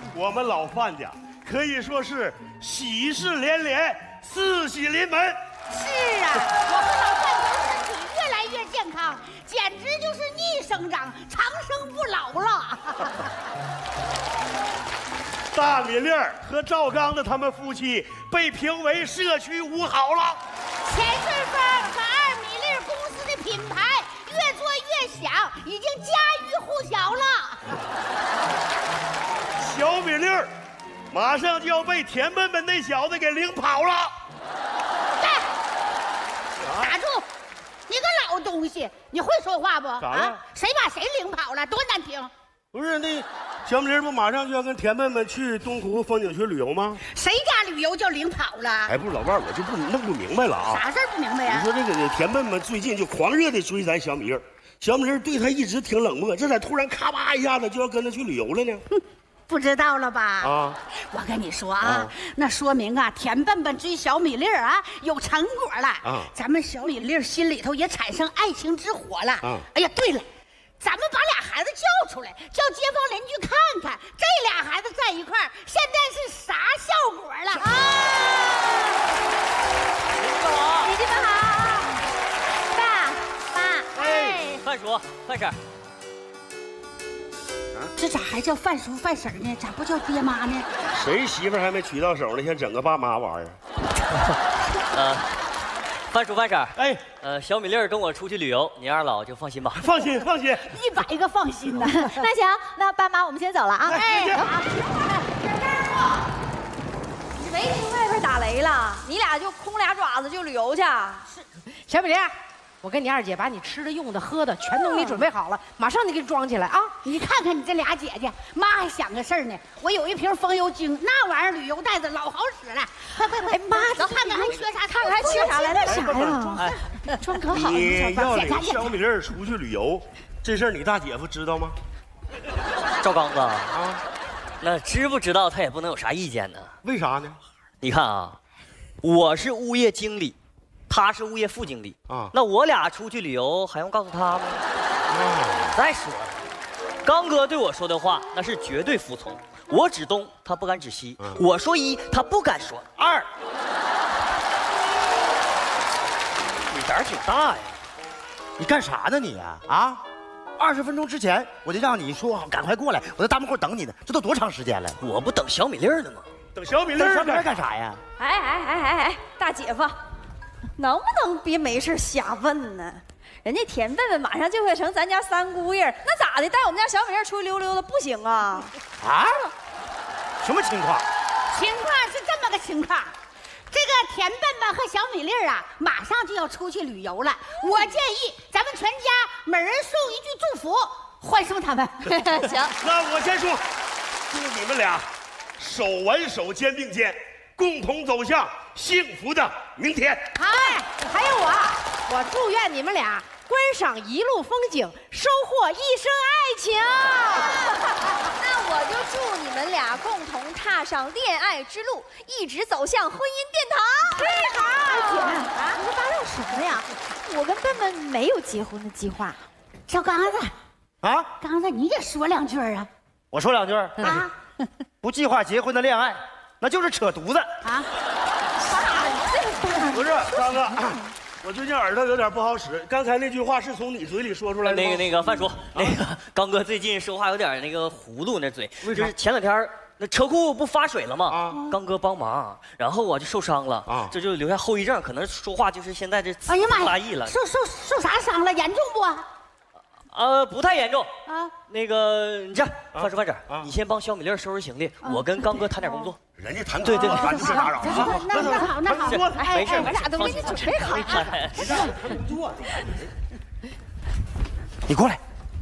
我们老范家可以说是喜事连连，四喜临门。 是啊，我和老范头身体越来越健康，简直就是逆生长，长生不老了。 大米粒儿和赵刚的他们夫妻被评为社区五好了。 钱顺风和二米粒公司的品牌越做越响，已经家喻户晓了。 小米粒儿马上就要被田笨笨那小子给领跑了。 打住！你个老东西，你会说话不？ 咋了？ 谁把谁领跑了？多难听！ 不是那小米粒不马上就要跟田笨笨去东湖风景区旅游吗？ 谁家旅游就领跑了？ 哎，不是老伴儿，我就弄不明白了啊！ 啥事儿不明白呀？ 你说这个田笨笨最近就狂热的追咱小米粒儿，小米粒儿对他一直挺冷漠，这咋突然咔吧一下子就要跟他去旅游了呢？ 不知道了吧？ 啊！ 我跟你说啊，那说明啊，田笨笨追小米粒儿啊有成果了啊！咱们小米粒儿心里头也产生爱情之火了啊！哎呀，对了，咱们把俩孩子叫出来，叫街坊邻居看看，这俩孩子在一块儿，现在是啥效果了啊！ 你们好，爸妈，哎， 范叔、范婶。 这咋还叫范叔范婶呢？咋不叫爹妈呢？ 谁媳妇还没娶到手呢，先整个爸妈玩意儿？ 范叔范婶， 哎， 小米粒儿跟我出去旅游，你二老就放心吧。 放心放心 ，100个放心呢。 那行，那爸妈我们先走了啊。 哎，好。 你没听外边打雷了？你俩就空俩爪子就旅游去？ 小米粒，我跟你二姐把你吃的、用的、喝的全都给你准备好了，马上就给你装起来啊！ 你看看你这俩姐姐，妈还想个事儿呢。我有一瓶风油精，那玩意儿旅游袋子老好使了。快快快， 哎妈， 咱看看还缺啥？ 看看还缺啥来？那啥呀？装可好了， 你要领小米粒儿出去旅游，这事儿你大姐夫知道吗？ 赵刚子啊，那知不知道他也不能有啥意见呢？ 为啥呢？ 你看啊，我是物业经理。他是物业副经理啊， 那我俩出去旅游还用告诉他吗？再说了，刚哥对我说的话那是绝对服从，我指东他不敢指西，我说一他不敢说二。你胆儿挺大呀！ 你干啥呢你啊？20分钟之前我就让你说好赶快过来，我在大门口等你呢，这都多长时间了？ 我不等小米粒儿呢吗？ 等小米粒儿干啥呀？ 哎，大姐夫。能不能别没事瞎问呢？人家田笨笨马上就会成咱家三姑爷，那咋的？带我们家小米粒出去溜溜的不行啊？ 啊？什么情况？ 情况是这么个情况，这个田笨笨和小米粒儿啊，马上就要出去旅游了。我建议咱们全家每人送一句祝福，欢送他们。 行， 那我先说，祝你们俩手挽手、肩并肩，共同走向幸福的明天。 哎，还有我祝愿你们俩观赏一路风景，收获一生爱情。 那我就祝你们俩共同踏上恋爱之路，一直走向婚姻殿堂。 嘿，好， 姐，你们八卦什么呀？我跟笨笨没有结婚的计划。 小刚子啊， 刚子你也说2句啊！ 我说2句啊， 不计划结婚的恋爱，那就是扯犊子啊！ 不是刚子，我最近耳朵有点不好使，刚才那句话是从你嘴里说出来的吗？ 那个范叔，那个刚哥最近说话有点那个糊涂，那嘴就是前2天那车库不发水了吗？刚哥帮忙，然后我就受伤了啊，这就留下后遗症，可能说话就是现在这哎呀妈呀， 大意了。 受啥伤了？严重不？ 不太严重啊。 那个你这样，范叔范婶，你先帮小米粒收拾行李，我跟刚哥谈点工作。 人家谈对， 咱就别打扰啊。 那好， 没事， 我俩都给你准备好了。 你过来，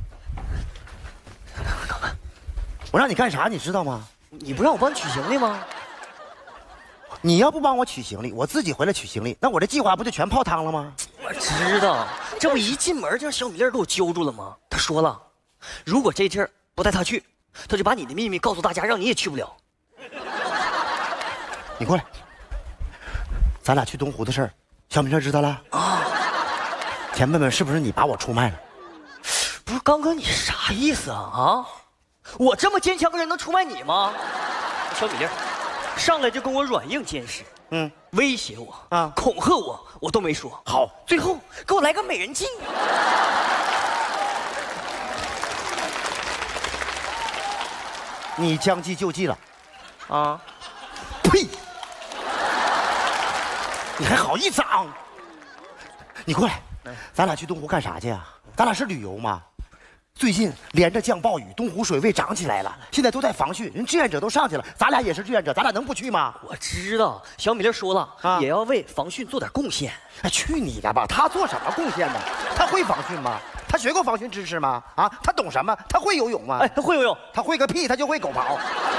我让你干啥你知道吗？ 你不让我帮你取行李吗？ 你要不帮我取行李，我自己回来取行李，那我这计划不就全泡汤了吗？ 我知道，这不一进门就让小米粒给我揪住了吗？他说了，如果这阵儿不带他去，他就把你的秘密告诉大家，让你也去不了。 你过来，咱俩去东湖的事儿，小米粒知道了啊？田笨笨是不是你把我出卖了？ 不是刚哥，你啥意思啊？ 我这么坚强的人能出卖你吗？小米粒上来就跟我软硬兼施，威胁我啊，恐吓我，我都没说。好，最后给我来个美人计。 你将计就计了，啊？呸！你还好意思啊？你过来，咱俩去东湖干啥去啊？咱俩是旅游吗？最近连着降暴雨，东湖水位涨起来了，现在都在防汛，人志愿者都上去了，咱俩也是志愿者，咱俩能不去吗？ 我知道，小米粒说了啊，也要为防汛做点贡献。 哎，去你的吧！他做什么贡献呢？他会防汛吗？他学过防汛知识吗？啊，他懂什么？他会游泳吗？ 哎，他会游泳， 他会个屁，他就会狗刨。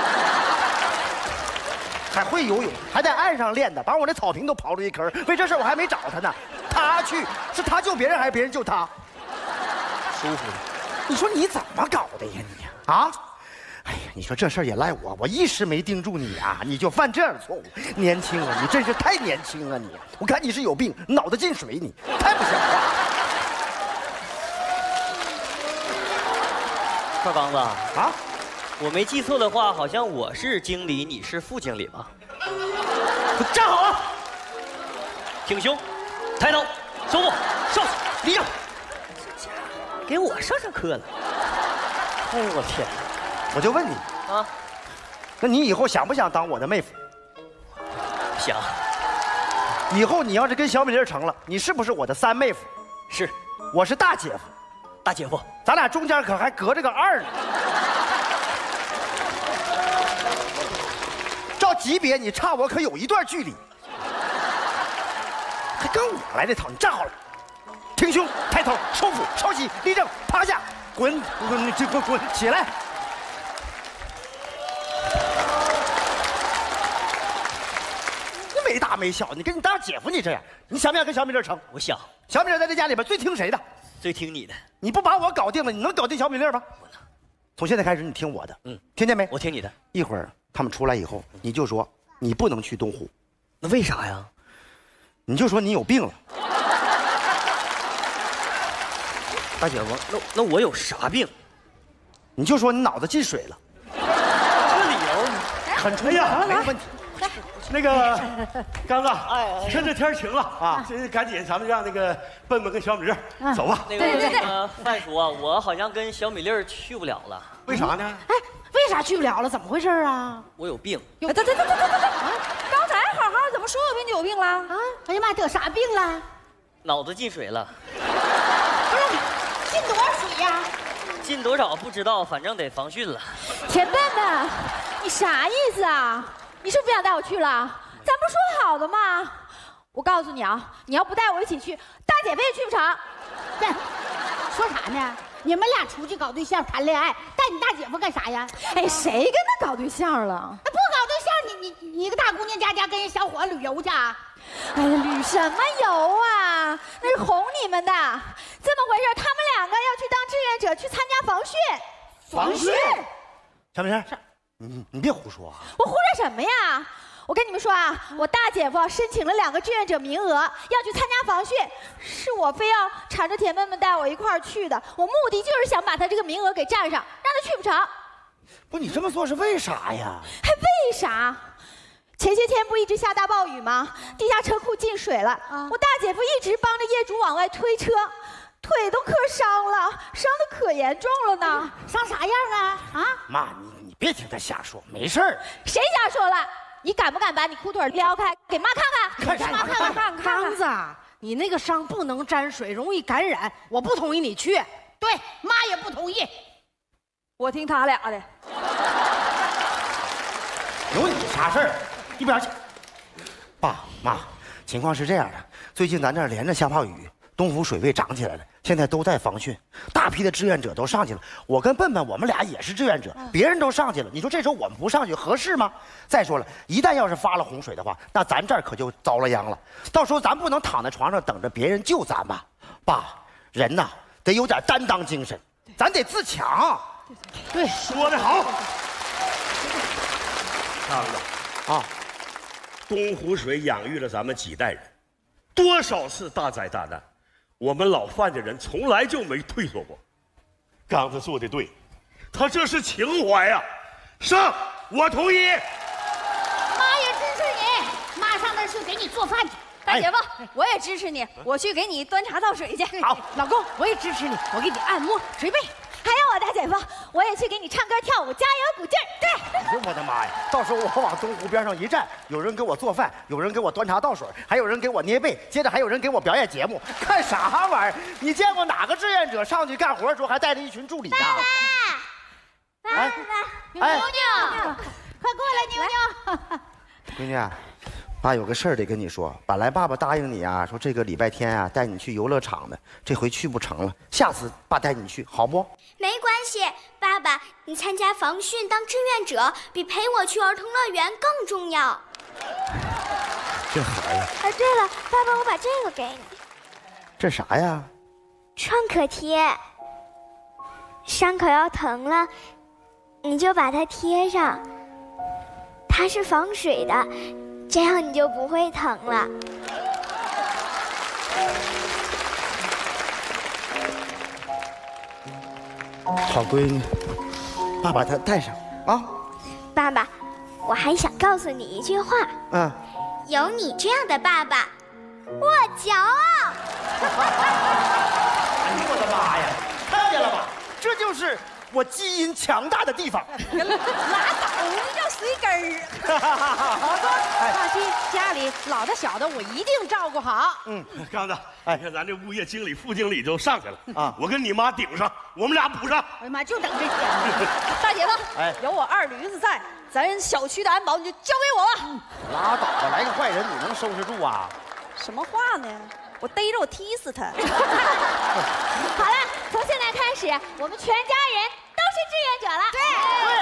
还会游泳，还在岸上练的，把我那草坪都刨了一坑。为这事我还没找他呢。他去，是他救别人还是别人救他？ 舒服。 你说你怎么搞的呀你啊？哎呀，你说这事儿也赖我，我一时没盯住你啊，你就犯这样的错误。年轻啊，你真是太年轻了你。我看你是有病，脑子进水，你太不像话。 二刚子啊， 我没记错的话，好像我是经理，你是副经理吧？ 站好啊！ 挺胸，抬头，收腹，上去，立正。给我上课了。哎呦我天！ 我就问你啊，那你以后想不想当我的妹夫？ 想。 以后你要是跟小米粒成了，你是不是我的三妹夫？ 是， 我是大姐夫。 大姐夫， 咱俩中间可还隔着个2呢。照级别，你差我可有一段距离。还跟我来这套？你站好了，挺胸，抬头，收腹，稍息，立正，趴下，滚，滚起来。你没大没小，你跟你大姐夫你这样，你想不想跟小米粒成？ 我想。 小米粒在这家里边最听谁的？ 最听你的。 你不把我搞定了，你能搞定小米粒吗？我能。从现在开始，你听我的，听见没？ 我听你的。 一会儿他们出来以后，你就说你不能去东湖。 那为啥呀？ 你就说你有病了。 大姐夫，那我有啥病？ 你就说你脑子进水了。 这理由很充分， 没问题。 那个刚子，趁这天晴了啊，赶紧咱们让那个笨笨跟小米粒走吧。 那个范叔啊，我好像跟小米粒去不了了。 为啥呢？ 哎，为啥去不了了？怎么回事啊？ 我有病。 等，刚才好好怎么说有病就有病了啊？ 哎呀妈，得啥病了？ 脑子进水了。 不是，进多少水呀？ 进多少不知道，反正得防汛了。 田笨笨，你啥意思啊？你是不想带我去了？咱不是说好的吗？我告诉你啊，你要不带我一起去，大姐夫也去不成。 这说啥呢？你们俩出去搞对象谈恋爱，带你大姐夫干啥呀？ 哎，谁跟他搞对象了？ 不搞对象，你一个大姑娘家跟人小伙子旅游去啊？ 哎呀，旅什么游啊？那是哄你们的。这么回事，他们两个要去当志愿者，去参加防汛。 防汛？小米粒，你别胡说啊！ 我胡说什么呀？我跟你们说啊，我大姐夫申请了2个志愿者名额，要去参加防汛，是我非要缠着田笨笨带我一块儿去的。我目的就是想把他这个名额给占上，让他去不成。 不，你这么做是为啥呀？ 还为啥？前些天不一直下大暴雨吗？地下车库进水了，我大姐夫一直帮着业主往外推车，腿都磕伤了，伤得可严重了呢。 伤啥样啊？啊？ 妈，你别听他瞎说，没事儿。 谁瞎说了？你敢不敢把你裤腿撩开，给妈看看？ 看妈看看。 刚子，你那个伤不能沾水，容易感染，我不同意你去。 对，妈也不同意。 我听他俩的。 有你啥事儿？一边去。爸妈，情况是这样的，最近咱这儿连着下暴雨，东湖水位涨起来了，现在都在防汛，大批的志愿者都上去了。我跟笨笨，我们俩也是志愿者，别人都上去了，你说这时候我们不上去合适吗？再说了，一旦要是发了洪水的话，那咱这儿可就遭了殃了。到时候咱不能躺在床上等着别人救咱吧？爸，人呐得有点担当精神，咱得自强。 对， 说得好。刚子啊，东湖水养育了咱们几代人，多少次大灾大难，我们老范家人从来就没退缩过。刚子做的对， 他这是情怀呀。上，我同意。 妈也支持你，妈上那儿去给你做饭去。 大姐夫，我也支持你，我去给你端茶倒水去。 好，老公，我也支持你，我给你按摩捶背。 还有我大姐夫，我也去给你唱歌跳舞，加油鼓劲儿。对。 哎呦我的妈呀！到时候我往东湖边上一站，有人给我做饭，有人给我端茶倒水，还有人给我捏背，接着还有人给我表演节目。看啥玩意儿？你见过哪个志愿者上去干活的时候还带着一群助理的？ 爸爸，妞妞，快过来，妞妞。 闺女，爸有个事儿得跟你说。本来爸爸答应你啊，说这个礼拜天啊带你去游乐场的，这回去不成了，下次爸带你去，好不？ 没关系，爸爸，你参加防汛当志愿者比陪我去儿童乐园更重要。 这孩子。 对了，爸爸，我把这个给你。 这啥呀？ 创可贴。伤口要疼了，你就把它贴上。它是防水的，这样你就不会疼了。 好闺女，爸把它带上啊！ 爸爸，我还想告诉你一句话。有你这样的爸爸，我骄傲。 哎呦我的妈呀！看见了吧？这就是我基因强大的地方。 拉倒，你叫随根儿。好的，放心，家里老的小的我一定照顾好。 刚子，你看咱这物业经理、副经理就上去了啊！我跟你妈顶上，我们俩补上。 哎呀妈，就等这天。 大姐夫，有我二驴子在，咱小区的安保你就交给我吧。 拉倒吧，来个坏人你能收拾住啊？ 什么话呢？我逮着我踢死他！好了，从现在开始，我们全家人都是志愿者了。对。